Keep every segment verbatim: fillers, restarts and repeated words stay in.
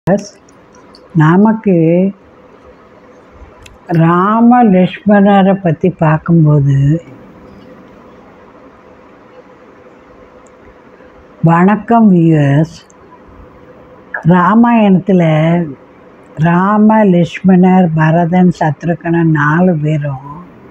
S நமக்கு ராம லக்ஷ்மணரை பற்றி பார்க்கும்போது வணக்கம் வியூவர்ஸ். ராமாயணத்தில் ராம லக்ஷ்மணர் பரதன் சத்ருகனன் நாலு பேரும்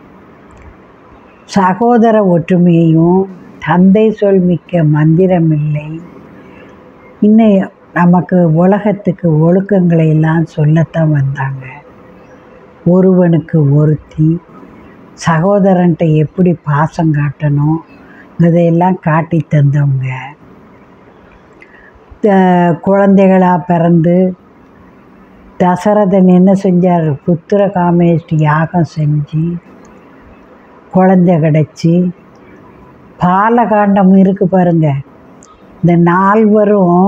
சகோதர ஒற்றுமையையும் தந்தை சொல் மிக்க மந்திரமில்லை இன்னும் நமக்கு உலகத்துக்கு ஒழுக்கங்களை எல்லாம் சொல்லத்தான் வந்தாங்க. ஒருவனுக்கு ஒருத்தி சகோதரன்ட்ட எப்படி பாசம் காட்டணும் இதையெல்லாம் காட்டி தந்தவங்க. குழந்தைகளாக பிறந்து தசரதன் என்ன செஞ்சார்? புத்திர காமேஷ்டி யாகம் செஞ்சு குழந்தை கிடச்சி பாலகாண்டம் இருக்குது பாருங்கள். இந்த நால்வரும்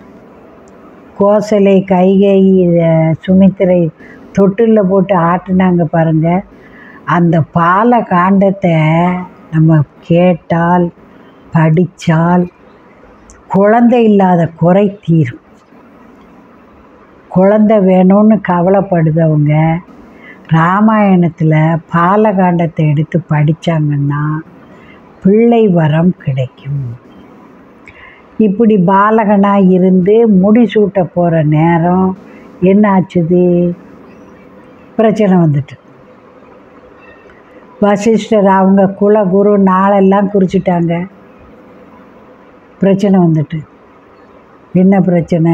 கோசலை கைகேயி சுமித்திரை தொட்டிலில் போட்டு ஆட்டினாங்க பாருங்கள். அந்த பாலகாண்டத்தை நம்ம கேட்டால் படித்தால் குழந்தை இல்லாத குறை தீரும். குழந்தை வேணும்னு கவலைப்படுதவங்க ராமாயணத்தில் பாலகாண்டத்தை எடுத்து படித்தாங்கன்னா பிள்ளை வரம் கிடைக்கும். இப்படி பாலகனாக இருந்து முடிசூட்ட போகிற நேரம் என்ன ஆச்சுது? பிரச்சனை வந்துட்டு வசிஷ்டர் அவங்க குல குரு நாளெல்லாம் குறிச்சிட்டாங்க. பிரச்சனை வந்துட்டு என்ன பிரச்சனை?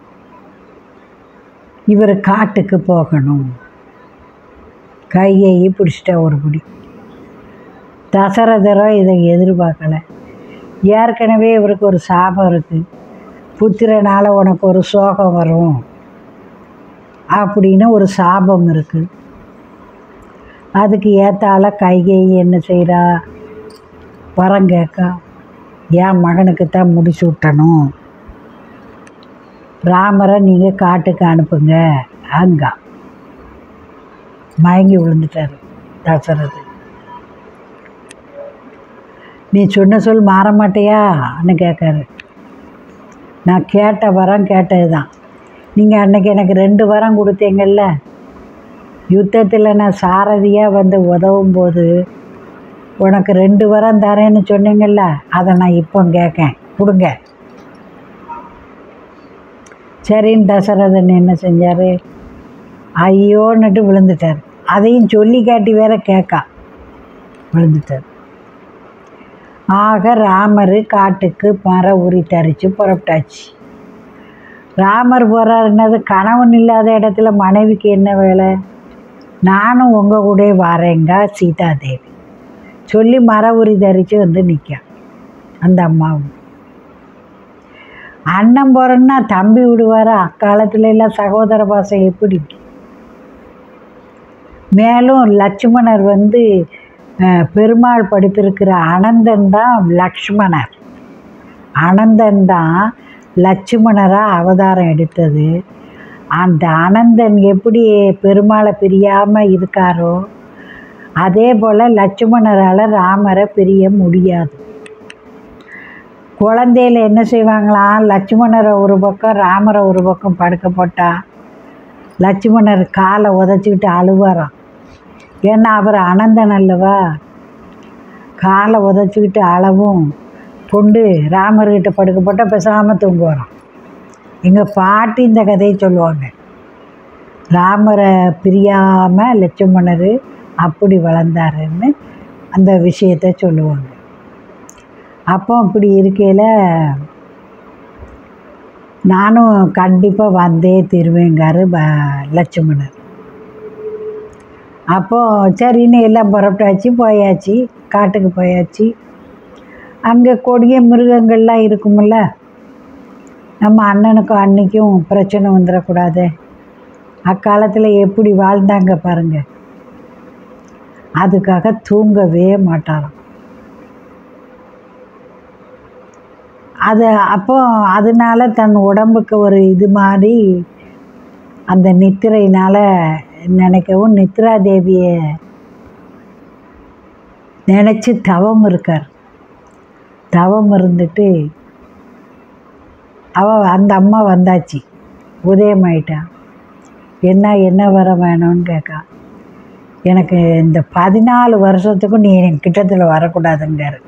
இவர் காட்டுக்கு போகணும். கையை பிடிச்சிட்டா ஒரு பிடி. தசரதரோ இதை எதிர்பார்க்கலை. ஏற்கனவே இவருக்கு ஒரு சாபம் இருக்குது. புத்திரனால் உனக்கு ஒரு சோகம் வரும் அப்படின்னு ஒரு சாபம் இருக்குது. அதுக்கு ஏற்றால கைகை என்ன செய்கிறா? வரம் கேட்கா. என் மகனுக்கு தான் முடிச்சு விட்டணும், ராமரை நீங்கள் காட்டுக்கு அனுப்புங்க. அங்கா மயங்கி விழுந்துட்டார் தசரது. நீ சொன்ன சொல் மாற மாட்டியான்னு கேட்காரு. நான் கேட்ட வரம் கேட்டது தான். நீங்கள் அன்றைக்கி எனக்கு ரெண்டு வரம் கொடுத்தீங்கல்ல, யுத்தத்தில் நான் சாரதியாக வந்து உதவும் போது உனக்கு ரெண்டு வரம் தரேன்னு சொன்னீங்கல்ல, அதை நான் இப்போ கேட்கேன், கொடுங்க. சரின்னு தசரதன் என்ன செஞ்சார்? ஐயோன்னுட்டு விழுந்துட்டார். அதையும் சொல்லி காட்டி வேற கேட்கா விழுந்துட்டார். ஆக ராமர் காட்டுக்கு மர உரி தரித்து புறப்பட்டாச்சு. ராமர் போகிறாருன்னது கணவன் இல்லாத இடத்துல மனைவிக்கு என்ன வேலை? நானும் உங்கள் கூட வரேங்க சீதாதேவி சொல்லி மர உரி தரித்து வந்து நிற்க. அந்த அம்மாவும் அண்ணன் போகிறேன்னா தம்பி விடுவார். அக்காலத்துல எல்லாம் சகோதர பாசம் எப்படி? மேலும் லட்சுமணர் வந்து பெருமாள் படித்திருக்கிற அனந்தன் தான் லக்ஷ்மணர். அனந்தன் தான் லட்சுமணராக அவதாரம் எடுத்தது. அந்த அனந்தன் எப்படி பெருமாளை பிரியாமல் இருக்காரோ அதே போல் லட்சுமணரால் ராமரை பிரிய முடியாது. குழந்தையில் என்ன செய்வாங்களாம்? லட்சுமணரை ஒரு பக்கம் ராமரை ஒரு பக்கம் படுக்க போட்டால் லட்சுமணர் காலை உதச்சிக்கிட்டு அழுவாராம். ஏன்னா அவர் அனந்தன் அல்லவா. காலை உதச்சிக்கிட்டு அளவும் கொண்டு ராமர்கிட்ட படுக்க போட்டால் பேசாமல் தூங்குவாராம். எங்கள் பாட்டி இந்த கதையை சொல்லுவாங்க. ராமரை பிரியாமல் லட்சுமணர் அப்படி வளர்ந்தாருன்னு அந்த விஷயத்தை சொல்லுவாங்க. அப்போ அப்படி இருக்கையில் நானும் கண்டிப்பாக வந்தே திருவேங்காரு ப லட்சுமணர். அப்போது சரின்னு எல்லாம் புறப்பட்டாச்சு, போயாச்சு, காட்டுக்கு போயாச்சு. அங்கே கொடிய மிருகங்கள்லாம் இருக்குமில்ல. நம்ம அண்ணனுக்கும் அன்னைக்கும் பிரச்சனை வந்துடக்கூடாது. அக்காலத்தில் எப்படி வாழ்ந்தாங்க பாருங்கள். அதுக்காக தூங்கவே மாட்டாராம். அது அப்போ அதனால தன் உடம்புக்கு ஒரு இது மாதிரி அந்த நித்திரையினால் நினைக்கவும் நித்ரா தேவியை நினச்சி தவம் இருக்கார். தவம் இருந்துட்டு அவ அந்த அம்மா வந்தாச்சு. உதயமாயிட்டான். என்ன என்ன வர வேணும்னு கேட்கா. எனக்கு இந்த பதினாலு வருஷத்துக்கும் நீ என் கிட்டத்தில் வரக்கூடாதுங்காரு.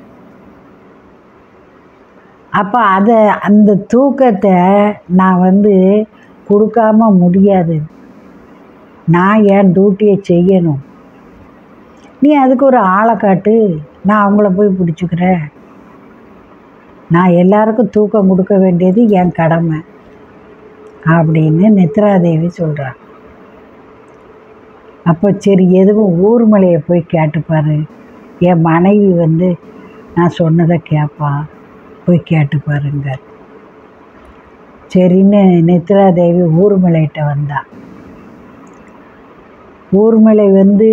அப்போ அதை அந்த தூக்கத்தை நான் வந்து கொடுக்காம முடியாது. நான் என் டியூட்டியை செய்யணும். நீ அதுக்கு ஒரு ஆளை காட்டு, நான் அவங்கள போய் பிடிச்சிக்கிறேன். நான் எல்லாருக்கும் தூக்கம் கொடுக்க வேண்டியது என் கடமை அப்படின்னு நித்ராதேவி சொல்கிறான். அப்போ சரி எதுவும் ஊர்மலையை போய் கேட்டுப்பார், என் மனைவி வந்து நான் சொன்னதை கேட்பா, போய் கேட்டுப்பாருங்க. சரின்னு நித்ராதேவி ஊர்மலைகிட்ட வந்தா. ஊர்மலை வந்து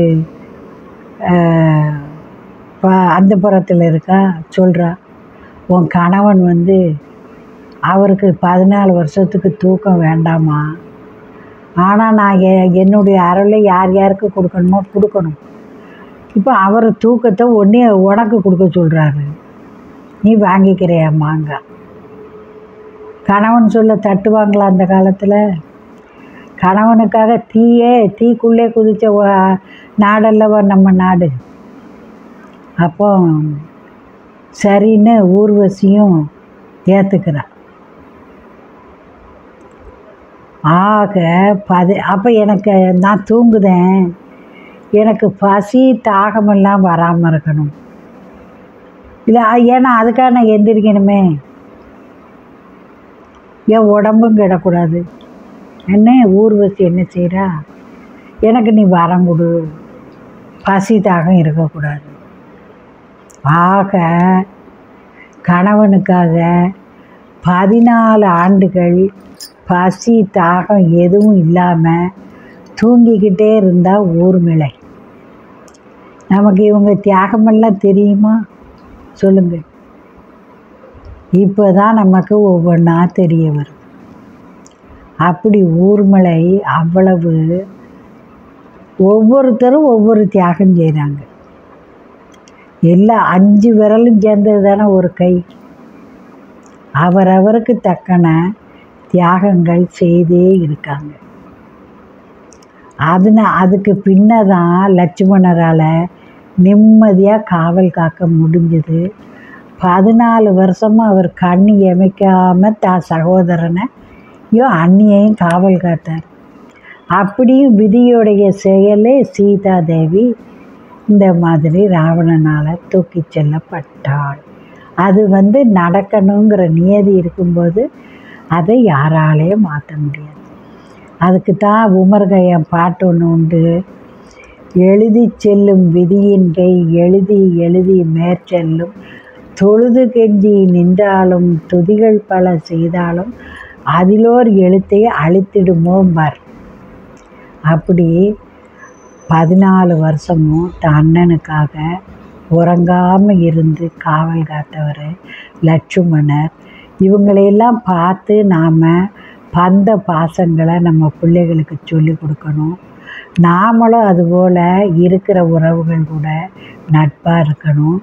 அந்த புறத்தில் இருக்கா. சொல்கிறா, உன் கணவன் வந்து அவருக்கு பதினாலு வருஷத்துக்கு தூக்கம் வேண்டாமா, ஆனால் நான் எ என்னுடைய அருளை யார் யாருக்கு கொடுக்கணுமோ கொடுக்கணும். இப்போ அவர் தூக்கத்தை ஒன்றே உனக்கு கொடுக்க சொல்கிறாரு, நீ வாங்கிக்கிறியாம்மாங்க. கணவன் சொல்ல தட்டுவாங்களா அந்த காலத்தில்? கணவனுக்காக தீயே தீக்குள்ளே குதித்த நாடல்லவா நம்ம நாடு. அப்போ சரின்னு ஊர்வசியும் ஏற்றுக்கிறான். ஆக பதி அப்போ எனக்கு நான் தூங்குதேன், எனக்கு பசி தாகமெல்லாம் வராமல் இருக்கணும் இல்லை, ஏன்னா அதுக்காக நான் எந்திரிக்கணுமே, என் உடம்பும் கிடக்கூடாது. என்ன ஊர்வசி என்ன செய்கிறா, எனக்கு நீ வரம் கொடு, பசி தாகம் இருக்கக்கூடாது. ஆக கணவனுக்காக பதினாலு ஆண்டுகள் பசி தாகம் எதுவும் இல்லாமல் தூங்கிக்கிட்டே இருந்தால் ஊர்மிளை. நமக்கு இவங்க தியாகமெல்லாம் தெரியுமா சொல்லுங்கள்? இப்போ தான் நமக்கு ஒவ்வொன்றா தெரிய வரும். அப்படி ஊர்மலை அவ்வளவு ஒவ்வொருத்தரும் ஒவ்வொரு தியாகம் செய்கிறாங்க. எல்லா அஞ்சு விரலும் சேர்ந்தது தானே ஒரு கை. அவரவருக்கு தக்கன தியாகங்கள் செய்தே இருக்காங்க. அதுனா அதுக்கு பின்னதான் லட்சுமணரால் நிம்மதியாக காவல் காக்க முடிஞ்சது. பதினாலு வருஷமாக அவர் கண்ணி எமைக்காமல் தான் சகோதரனை ஐயோ அண்ணியையும் காவல் காத்தார். அப்படியும் விதியுடைய செயலே சீதாதேவி இந்த மாதிரி ராவணனால் தூக்கி செல்லப்பட்டாள். அது வந்து நடக்கணுங்கிற நியதி இருக்கும்போது அதை யாராலையும் மாற்ற முடியாது. அதுக்கு தான் உமர்கயம் பாட்டு ஒன்று உண்டு. எழுதி செல்லும் விதியின் கை எழுதி எழுதி மேற்செல்லும், தொழுது கெஞ்சி நின்றாலும் துதிகள் பல செய்தாலும் அதிலோர் எழுத்தை அழித்திடுமோம்பார். அப்படி பதினாலு வருஷமும் தன் அண்ணனுக்காக உறங்காமல் இருந்து காவல் காத்தவர் லட்சுமணர். இவங்களையெல்லாம் பார்த்து நாம் பந்த பாசங்களை நம்ம பிள்ளைகளுக்கு சொல்லி கொடுக்கணும். நாமளும் அதுபோல் இருக்கிற உறவுகள் கூட நட்பாக இருக்கணும்.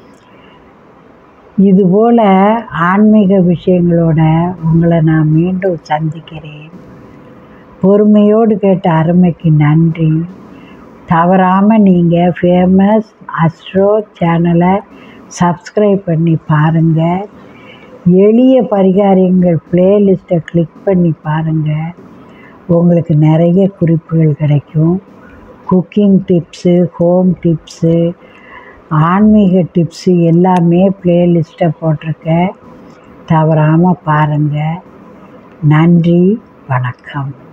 இதுபோல் ஆன்மீக விஷயங்களோட உங்களை நான் மீண்டும் சந்திக்கிறேன். பொறுமையோடு கேட்ட அருமைக்கு நன்றி. தவறாமல் நீங்கள் ஃபேமஸ் அஸ்ட்ரோ சேனலை சப்ஸ்கிரைப் பண்ணி பாருங்கள். எளிய பரிகாரங்கள் பிளேலிஸ்ட்டை கிளிக் பண்ணி பாருங்கள். உங்களுக்கு நிறைய குறிப்புகள் கிடைக்கும். குக்கிங் டிப்ஸு, ஹோம் டிப்ஸு, ஆன்மீக டிப்ஸு எல்லாமே பிளேலிஸ்ட்டை போட்டிருக்கேன். தவறாமல் பாருங்கள். நன்றி, வணக்கம்.